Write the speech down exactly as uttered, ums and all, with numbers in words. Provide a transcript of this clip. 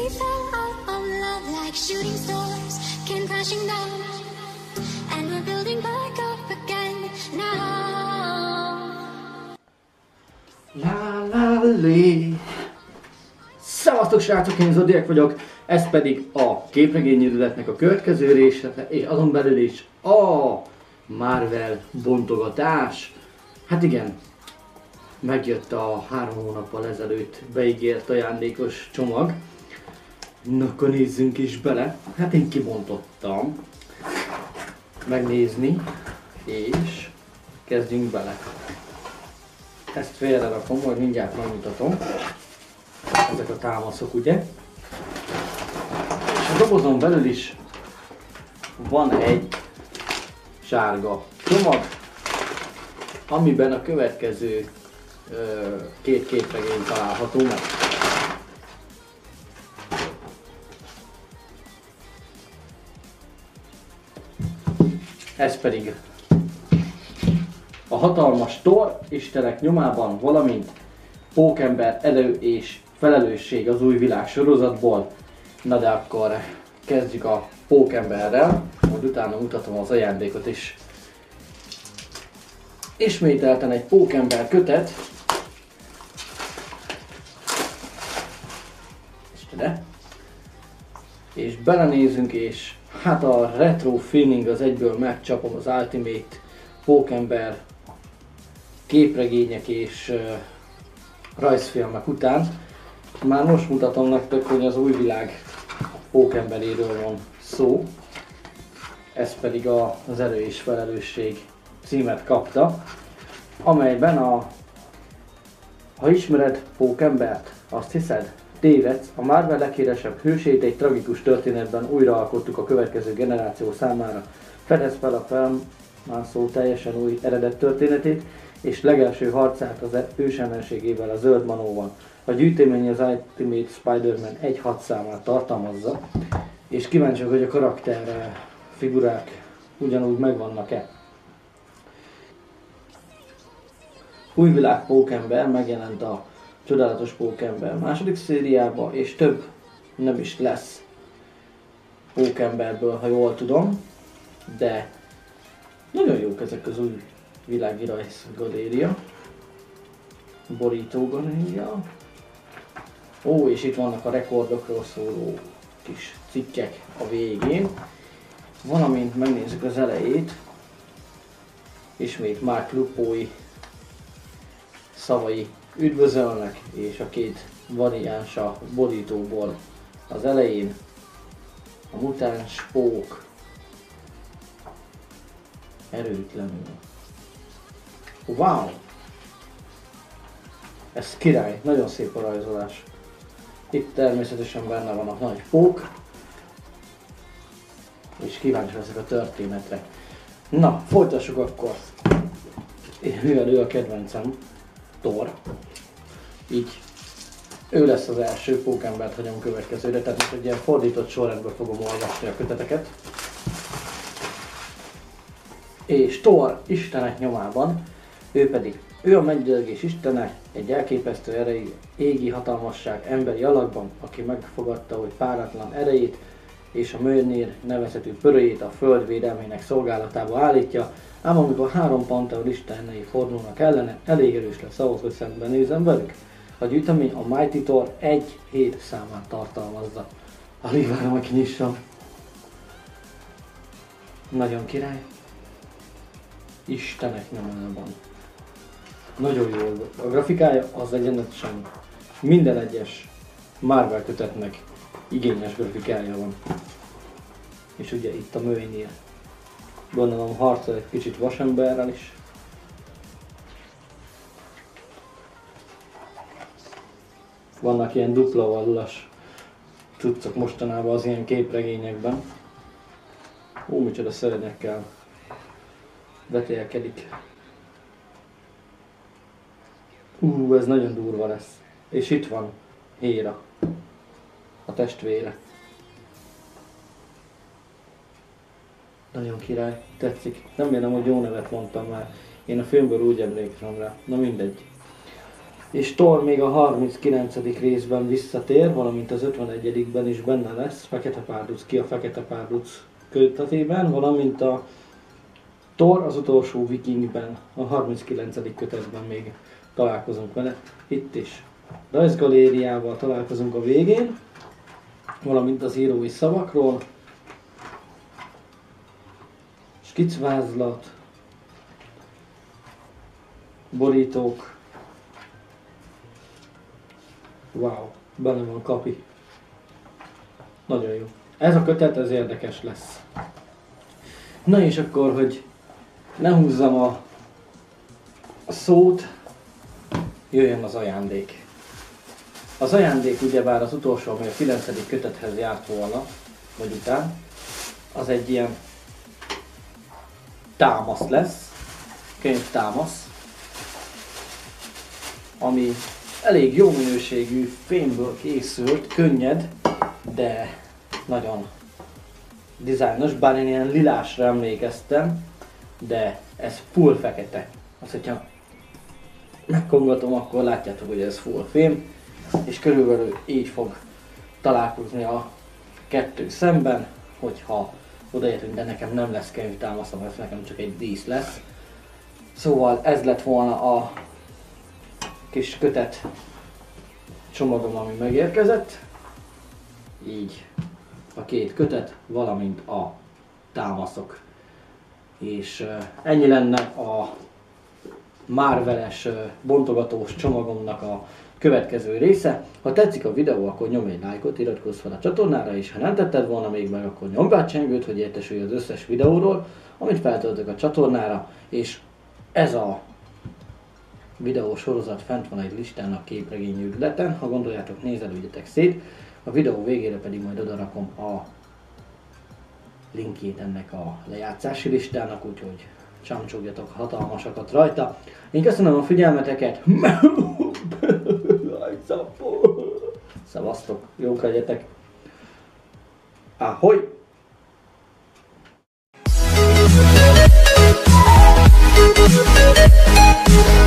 we fell out of love like shooting stars came crashing down, and we're building back up again now. La la lé. Szevasztok srácok, én Zodiac vagyok, ez pedig a képregényűrületnek a következő része, és azon belül is a Marvel bontogatás. Hát igen, megjött a három hónappal ezelőtt beígért ajándékos csomag. Na, akkor nézzünk is bele. Hát én kibontottam. Megnézni, és kezdjünk bele. Ezt félre rakom, majd mindjárt megmutatom. Ezek a támaszok, ugye? És a dobozon belül is van egy sárga csomag, amiben a következő ö, két képregény található meg. Ez pedig a hatalmas Thor istenek nyomában, valamint Pókember erő és felelősség az új világ sorozatból. Na de akkor kezdjük a Pókemberrel, majd utána mutatom az ajándékot is. Ismételten egy Pókember kötet. És belenézünk, és hát a retro feeling az egyből megcsapom az Ultimate Pókember képregények és uh, rajzfilmek után. Már most mutatom nektek, hogy az új világ Pókemberéről van szó. Ez pedig a, az erő és felelősség címet kapta, amelyben a ha ismered Pókembert, azt hiszed? Tévedsz, a Marvel leghíresebb hősét egy tragikus történetben újraalkottuk a következő generáció számára. Fedez fel a felmászó teljesen új eredet történetét, és legelső harcát az ős ellenségével, a Zöld Manóval. A gyűjtemény az Ultimate Spider-Man egy hat számát tartalmazza, és kíváncsi, hogy a karakter figurák ugyanúgy megvannak-e. Új világ Pókember megjelent a Csodálatos Pókember második szériába, és több nem is lesz Pókemberből, ha jól tudom, de nagyon jók ezek az új világi rajz galéria, borító galéria. Ó, és itt vannak a rekordokról szóló kis cikkek a végén. Valamint megnézzük az elejét, ismét Mark Ruffalo szavai üdvözölnek, és a két variáns a borítóból az elején. A mutáns pók erőtlenül. Wow! Ez király, nagyon szép a rajzolás. Itt természetesen benne van a nagy pók, és kíváncsi leszek a történetre. Na, folytassuk akkor. Mivel ő a kedvencem, Thor, így ő lesz az első Pókembert hagyom következőre, tehát most egy ilyen fordított sorrendben fogom olvasni a köteteket. És Thor istenek nyomában, ő pedig, ő a mennydörgés istene, egy elképesztő erejű, égi hatalmasság emberi alakban, aki megfogadta, hogy páratlan erejét és a Mjölnir nevezetű pörőjét a föld védelmének szolgálatába állítja, ám amikor három panteon istenei fordulnak ellene, elég erős lesz ahhoz, hogy szembenézzen velük. A gyűjtemény a Mighty Thor egy hét számát tartalmazza. Alig várom, hogy kinyissam. Nagyon király. Istenek nyomában. Nagyon jó a grafikája, az egyenletesen minden egyes Marvel kötetnek igényes grafikája van. És ugye itt a Mjölnir. Gondolom harcol egy kicsit vasemberrel is. Vannak ilyen dupla vallas cuccok mostanában az ilyen képregényekben. Ó, micsoda szörnyekkel vetélkedik. Ú, ez nagyon durva lesz. És itt van Héra, a testvére. Nagyon király, tetszik. Nem vélem, hogy jó nevet mondtam már. Én a filmből úgy emlékszem rá. Na mindegy. És Thor még a harminckilencedik részben visszatér, valamint az ötvenegyedikben is benne lesz, Fekete Párduc ki a Fekete Párduc kötetében, valamint a Thor az utolsó vikingben, a harminckilencedik kötetben még találkozunk vele. Itt is rajzgalériával találkozunk a végén, valamint az írói szavakról, skicvázlat, borítók. Wow, benne van kapi. Nagyon jó. Ez a kötet, ez érdekes lesz. Na és akkor, hogy ne húzzam a szót, jöjjön az ajándék. Az ajándék ugyebár az utolsó, ami a kilencedik kötethez járt volna, vagy után, az egy ilyen támasz lesz, könyvtámasz, ami elég jó minőségű fémből készült, könnyed, de nagyon dizájnos, bár én ilyen lilásra emlékeztem, de ez full fekete. Azt, hogyha megkongatom, akkor látjátok, hogy ez full fém, és körülbelül így fog találkozni a kettő szemben, hogyha odaértünk, de nekem nem lesz könyvtámaszom, ez nekem csak egy dísz lesz. Szóval ez lett volna a kis kötet csomagom, ami megérkezett. Így a két kötet, valamint a támaszok. És uh, ennyi lenne a Marveles uh, bontogatós csomagomnak a következő része. Ha tetszik a videó, akkor nyomj egy lájkot, iratkozz fel a csatornára, és ha nem tetted volna még meg, akkor nyomd be a csengőt, hogy értesülj az összes videóról, amit feltöltök a csatornára, és ez a videó sorozat fent van egy listán a képregény ügyleten, ha gondoljátok, nézelődjetek szét, a videó végére pedig majd odarakom a linkjét ennek a lejátszási listának, úgyhogy csámcsogjatok hatalmasakat rajta. Én köszönöm a figyelmeteket, szevasztok, jók legyetek, ahoy! We'll be right back.